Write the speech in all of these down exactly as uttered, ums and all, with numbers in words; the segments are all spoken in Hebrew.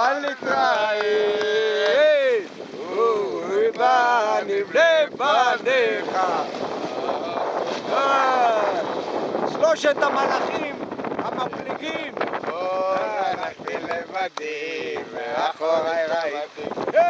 אבל נתראה, אורי בא נבנה בניך. שלושת המלאכים המפליגים. בוא הלכתי לבדי, מאחורי ראיתי.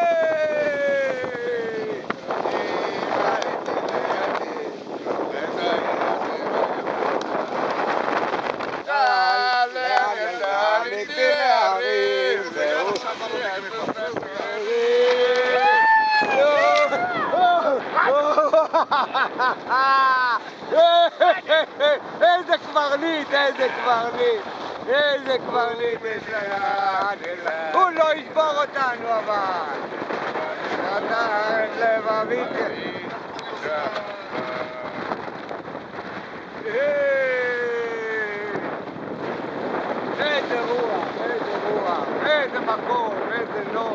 איזה קברניט, איזה קברניט, איזה קברניט יש לך. הוא לא ישבור אותנו אבל. נתן לבבי. איזה רוח, איזה רוח, איזה מקום, איזה נוף.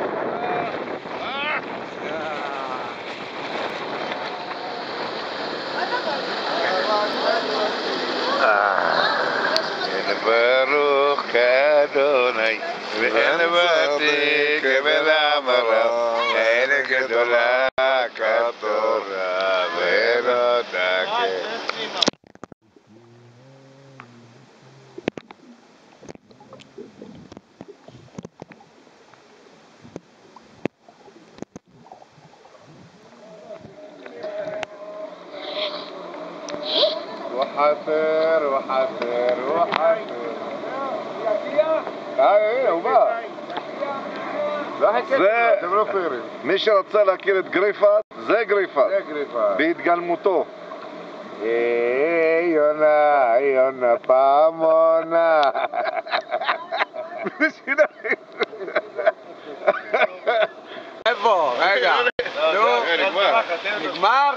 אין ברוך כאדוני, ואין באתי כבלעמלה, אין גדולה כתורה, ולא תקה. وحفر وحفر وحفر ايه הוא בא. זה מי שרצה להכיר את גריפת, זה גריפת בהתגלמותו. היי יונה, יונה פעמונה. איפה? רגע, נו, נגמר?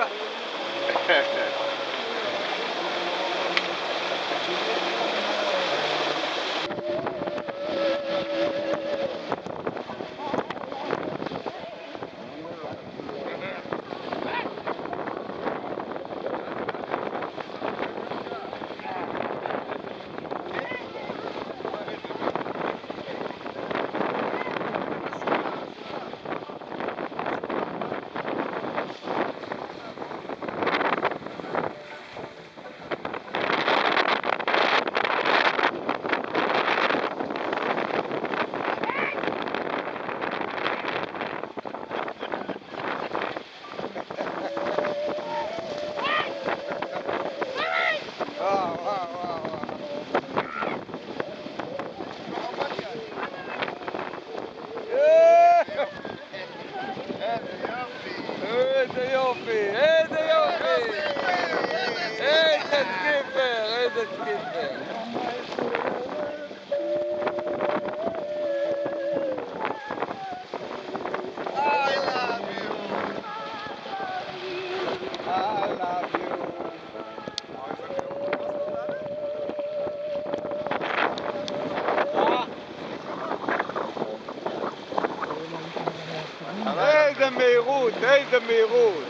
איזה יופי, איזה יופי, איזה סקיפר, איזה סקיפר. I love you. I love you. איזה מהירות, איזה מהירות.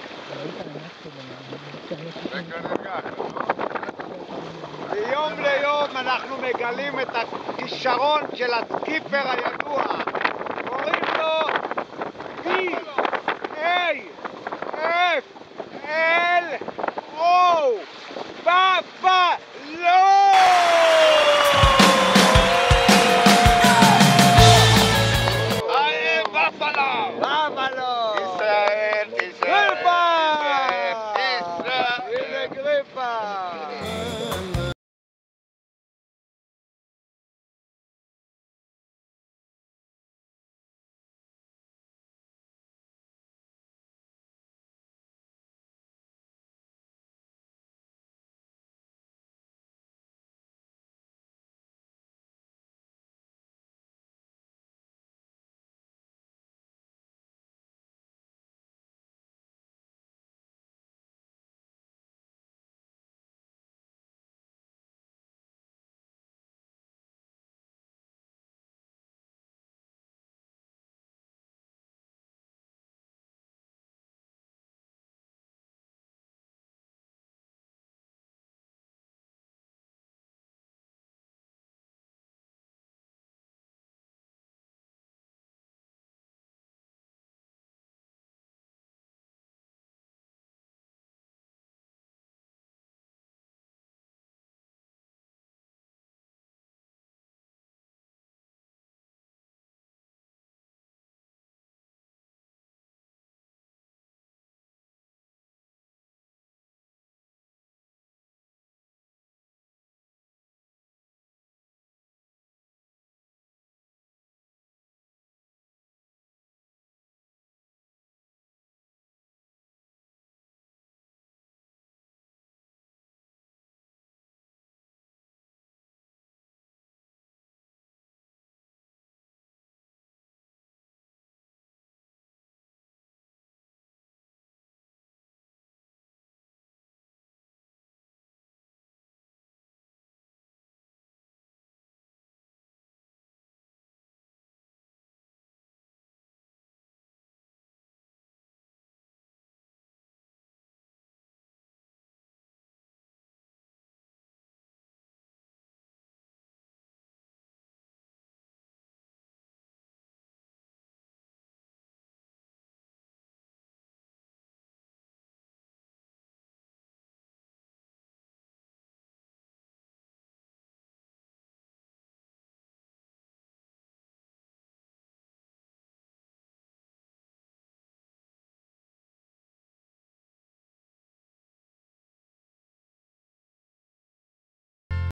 מיום ליום אנחנו מגלים את הכישרון של הסקיפר הידוע.